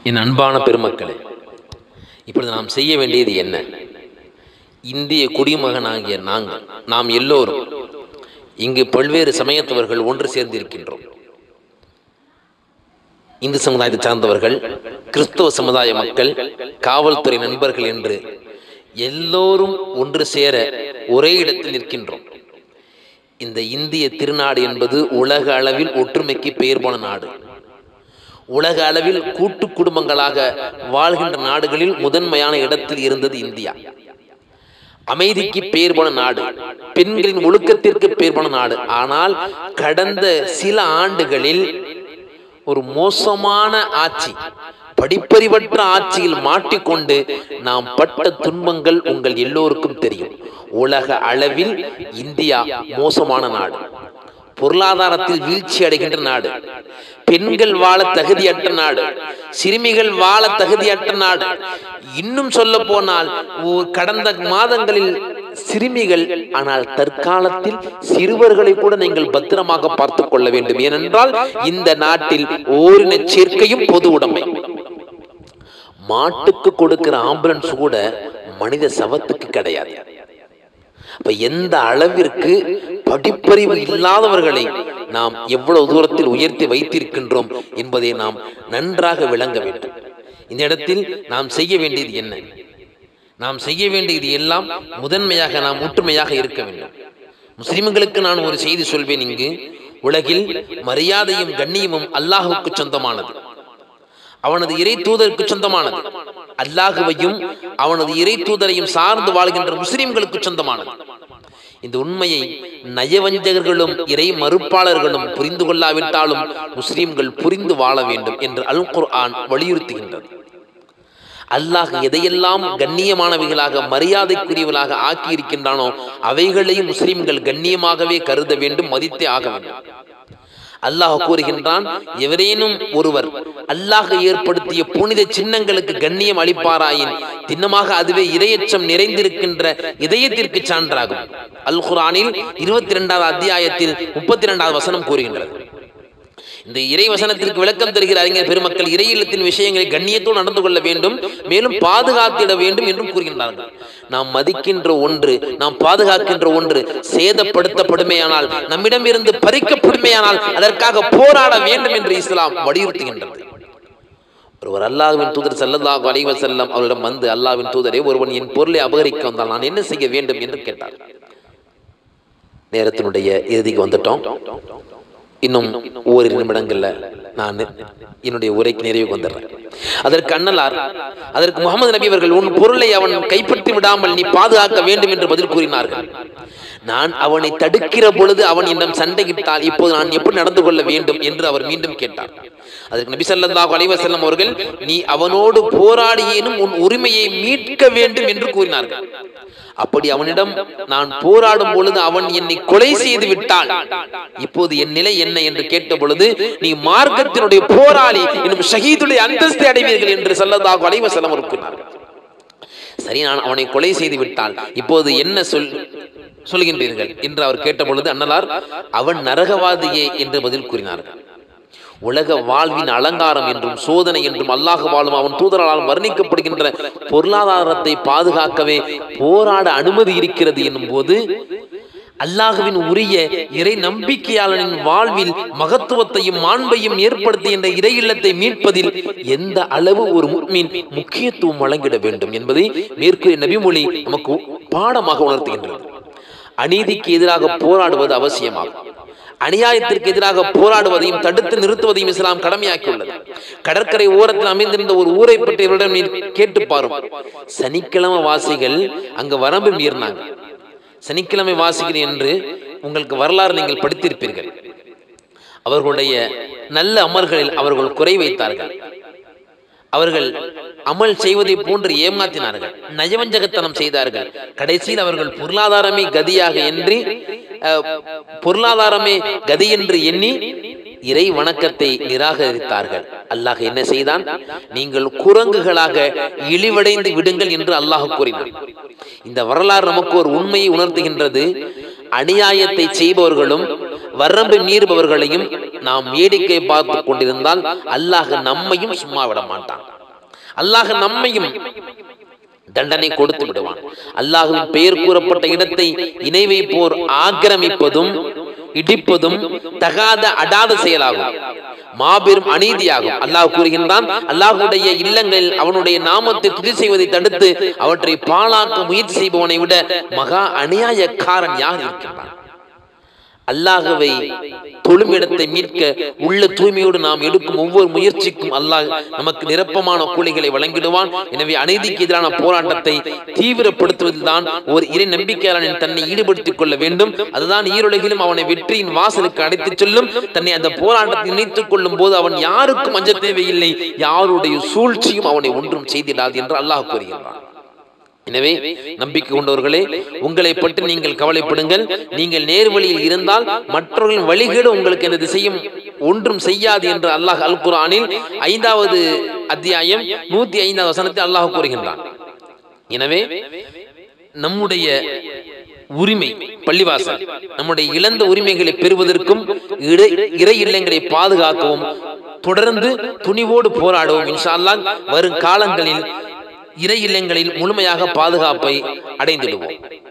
என் அன்பான பெருமக்களே, இப்பொழுது நாம் செய்ய வேண்டியது என்ன? இந்திய குடிமகனாகிய நாம் எல்லோரும் இங்கு பல்வேறு சமயத்தவர்கள் ஒன்று சேர்ந்திருக்கின்றோம். இந்து சமுதாயத்தை சார்ந்தவர்கள், கிறிஸ்தவ சமுதாய மக்கள், காவல்துறை நண்பர்கள் என்று எல்லோரும் ஒன்று சேர ஒரே இடத்தில் நிற்கின்றோம். இந்த இந்திய திருநாடு என்பது உலக அளவில் ஒற்றுமைக்கு பெயர் போன நாடு. உலக அளவில் கூட்டு குடும்பங்களாக வாழ்கின்ற நாடுகளில் முதன்மையான இடத்தில் இருந்தது இந்தியா. அமைதிக்கு பெயர் போன நாடு, பெண்களின் ஒழுக்கத்திற்கு பெயர் போன நாடு. ஆனால் கடந்த சில ஆண்டுகளில் ஒரு மோசமான ஆட்சி, படிப்பறிவற்ற ஆட்சியில் மாட்டிக்கொண்டு நாம் பட்ட துன்பங்கள் உங்கள் எல்லோருக்கும் தெரியும். உலக அளவில் இந்தியா மோசமான நாடு, பொருளாதாரத்தில் வீழ்ச்சி அடைகின்ற நாடு, பெண்கள் வாழ தகுதியற்ற நாடு, சிறுமிகள் வாழ தகுதியற்ற நாடு. இன்னும் சொல்ல போனால் கடந்த மாதங்களில் சிறுமிகள், ஆனால் தற்காலத்தில் சிறுவர்களை கூட நீங்கள் பத்திரமாக பார்த்துக் கொள்ள வேண்டும். ஏனென்றால் இந்த நாட்டில் ஓரின சேர்க்கையும் பொது உடைமை. மாட்டுக்கு கொடுக்கிற ஆம்புலன்ஸ் கூட மனித சவத்துக்கு கிடையாது. அப்ப எந்த அளவிற்கு படிப்பறிவு இல்லாதவர்களை நாம் எவ்வளவு தூரத்தில் உயர்த்தி வைத்திருக்கின்றோம் என்பதை நாம் நன்றாக விளங்க வேண்டும். இந்த இடத்தில் நாம் செய்ய வேண்டியது என்ன? நாம் செய்ய வேண்டியது எல்லாம் முதன்மையாக நாம் ஒற்றுமையாக இருக்க வேண்டும். முஸ்லிம்களுக்கு நான் ஒரு செய்தி சொல்வேன். இங்கு உலகில் மரியாதையும் கண்ணியமும் அல்லாஹுக்கு சொந்தமானது, அவனது இறை தூதருக்கு சொந்தமானது. அல்லாஹுவையும் அவனது இறை தூதரையும் சார்ந்து வாழ்கின்ற முஸ்லிம்களுக்கு சொந்தமானது. இந்த உண்மையை நயவஞ்சகர்களும் இறை மறுப்பாளர்களும் புரிந்து கொள்ளாவிட்டாலும் முஸ்லிம்கள் புரிந்து வாழ வேண்டும் என்று அல் குர்ஆன் வலியுறுத்துகின்றது. அல்லாஹ் எதையெல்லாம் கண்ணியமானவைகளாக மரியாதைக்குரியவர்களாக ஆக்கி இருக்கின்றானோ அவைகளையும் முஸ்லிம்கள் கண்ணியமாகவே கருத வேண்டும், மதித்தே ஆக வேண்டும். அல்லாஹ் கூறுகின்றான், எவரேனும் ஒருவர் அல்லாஹ் ஏற்படுத்திய புனித சின்னங்களுக்கு கண்ணியம் அளிப்பாராயின் திண்ணமாக அதுவே இரையச்சம் நிறைந்திருக்கின்ற இதயத்திற்கு சான்றாகும். அல் குர்ஆனில் 22வது அத்தியாயத்தில் 32வது வசனம் கூறுகின்றது. இந்த இறை வசனத்திற்கு விளக்கம் தருகிற அறிஞர் பெருமக்கள் இறை இல்லத்தின் விஷயங்களை கண்ணியத்தோடு நடந்து கொள்ள வேண்டும், மேலும் பாதுகாத்திட வேண்டும் என்றும் கூறுகின்றார்கள். நாம் மதிக்கின்ற ஒன்று, நாம் பாதுகாக்கின்ற ஒன்று சேதப்படுத்தப்படுமையானால், நம்மிடமிருந்து பறிக்கப்படுமையானால் அதற்காக போராட வேண்டும் என்று இஸ்லாம் வலியுறுத்துகின்றது. ஒருவர் அல்லாஹ்வின் தூதர் ஸல்லல்லாஹு அலைஹி வஸல்லம் அவரிடம் வந்து, அல்லாஹ்வின் தூதரே, ஒருவன் என் பொருளை அபகரிக்க வந்தால் நான் என்ன செய்ய வேண்டும் என்று கேட்டார். நேரத்தினுடைய இறுதிக்கு வந்துட்டோம். இன்னும் ஓரிரு நிமிடங்கள்ல நான் என்னுடைய உரைக்கு நிறைவுக்கு வந்துடுறேன். அதற்கு முகமது நபி அவர்கள், உன் பொருளை அவன் கைப்பற்றி விடாமல் நீ பாதுகாக்க வேண்டும் என்று பதில் கூறினார்கள். நான் அவனை தடுக்கிற பொழுது அவன் என்னிடம் சண்டையிட்டால் இப்போது நான் எப்படி நடந்து கொள்ள வேண்டும் என்று அவர் மீண்டும் கேட்டார். அதற்கு நபி ஸல்லல்லாஹு அலைஹி வஸல்லம் அவர்கள், நீ அவனோடு போராடியேனும் உன் உரிமையை மீட்க வேண்டும் என்று கூறினார்கள். அப்படி அவனிடம் நான் போராடும் பொழுது அவன் என்னை கொலை செய்து விட்டால் இப்போது என் நிலை என்ன என்று கேட்ட பொழுது, நீ மார்க்கத்தினுடைய போராளி என்னும் ஷஹீதுடைய அந்தஸ்தை அடைவீர்கள் என்று ஸல்லல்லாஹு அலைஹி வஸல்லம் கூறினார்கள். சரி, நான் அவனை கொலை செய்து விட்டால் இப்போது என்ன சொல்கின்றீர்கள் என்று அவர் கேட்ட பொழுது அன்னலார், அவன் நரகவாதியே என்று பதில் கூறினார்கள். உலக வாழ்வின் அலங்காரம் என்றும் சோதனை என்றும் அல்லாஹ் வாழும் அவன் தூதரால் வர்ணிக்கப்படுகின்ற பொருளாதாரத்தை பாதுகாக்கவே போராட அனுமதி இருக்கிறது என்னும் போது, அல்லாஹுவின் உரிய இறை நம்பிக்கையாளனின் வாழ்வில் மகத்துவத்தையும் மாண்பையும் ஏற்படுத்துகின்ற இறை இல்லத்தை மீட்பதில் எந்த அளவு ஒரு முஃமின் முக்கியத்துவம் வழங்கிட வேண்டும் என்பதை மேற்கூறிய நபிமொழி நமக்கு பாடமாக உணர்த்துகின்றது. அநீதிக்கு எதிராக போராடுவது அவசியமாகும். அநியாயத்திற்கு எதிராக போராடுவதையும் தடுத்து நிறுத்துவதையும் இஸ்லாம் கடமையாக்கியுள்ளது. கடற்கரை ஓரத்தில் அமைந்திருந்த ஒரு ஊரை பற்றி இவரிடம் கேட்டு பாரும். சனிக்கிழமை வாசிகள் அங்கு வரம்பு மீறினாங்க. சனிக்கிழமை வாசிகள் என்று உங்களுக்கு வரலாறு நீங்கள் படித்திருப்பீர்கள். அவர்களுடைய நல்ல அமல்களில் அவர்கள் குறை வைத்தார்கள். அவர்கள் அமல் செய்வதை போன்று ஏமாற்றினார்கள், நயவஞ்சகத்தனம் செய்தார்கள். கடைசியில் அவர்கள் பொருளாதாரமே கதி என்று எண்ணி இறை வணக்கத்தை நிராகரித்தார்கள். அல்லாஹ் என்ன செய்தான்? நீங்கள் குரங்குகளாக இழிவடைந்து விடுங்கள் என்று அல்லாஹ் கூறினான். இந்த வரலாறு நமக்கு ஒரு உண்மையை உணர்த்துகின்றது. அநியாயத்தை செய்பவர்களும் வரம்பு மீறுபவர்களையும் நாம் வேடிக்கை பார்த்து கொண்டிருந்தால் அல்லாஹ் நம்மையும் சும்மா விட மாட்டான். அல்லாஹ் நம்மையும் தண்டனை கொடுத்து விடுவான். அல்லாஹ்வின் பெயர் கூறப்பட்ட இடத்தை இணை வைப்போர் ஆக்கிரமிப்பதும் இடிப்பதும் தகாத அடாத செயலாகும், மாபெரும் அநீதியாகும். அல்லாஹ் கூறுகின்றான், அல்லாஹுடைய இல்லங்களில் அவனுடைய நாமத்தை துதி செய்வதை தடுத்து அவற்றை பாழாக்க முயற்சி செய்பவனை விட மகா அநியாயக்காரன் யார் இருக்கின்றான்? அல்லாஹ்வை தொழும் இடத்தை மீட்க உள்ள தூய்மையோடு நாம் எடுக்கும் ஒவ்வொரு முயற்சிக்கும் அல்லாஹ் நமக்கு நிரப்பமான கூலிகளை வழங்கிடுவான். எனவே அநீதிக்கு எதிரான போராட்டத்தை தீவிரப்படுத்துவதில் தான் ஒரு இறை நம்பிக்கையாளனின் தன்னை ஈடுபடுத்திக் கொள்ள வேண்டும். அதுதான் ஈருலகிலும் அவனை வெற்றியின் வாசலுக்கு அழைத்துச் செல்லும். தன்னை அந்த போராட்டத்தை நினைத்துக் கொள்ளும் போது அவன் யாருக்கும் அஞ்ச தேவையில்லை, யாருடைய சூழ்ச்சியும் அவனை ஒன்றும் செய்திடாது என்று அல்லாஹ் கூறுகின்றான். எனவே நம்பிக்கை கொண்டவர்களே, உங்களை பற்றி நீங்கள் கவலைப்படுங்கள். நீங்கள் நேர்வழியில் இருந்தால் மற்றவர்களின் வழிகேடு உங்களுக்கு எந்த திசையும் ஒன்றும் செய்யாது என்று அல்லாஹ் அல் குர்ஆனில் 5வது அத்தியாயம் 105வது வசனத்தில் அல்லாஹ் கூறுகின்றான். எனவே நம்முடைய உரிமை பள்ளிவாசல், நம்முடைய இழந்த உரிமைகளை பெறுவதற்கும் இறை இல்லங்களை பாதுகாக்கவும் தொடர்ந்து துணிவோடு போராடுவோம். இன்ஷா அல்லாஹ் வரும் காலங்களில் இறை இல்லங்களில் முழுமையாக பாதுகாப்பை அடைந்திடுவோம்.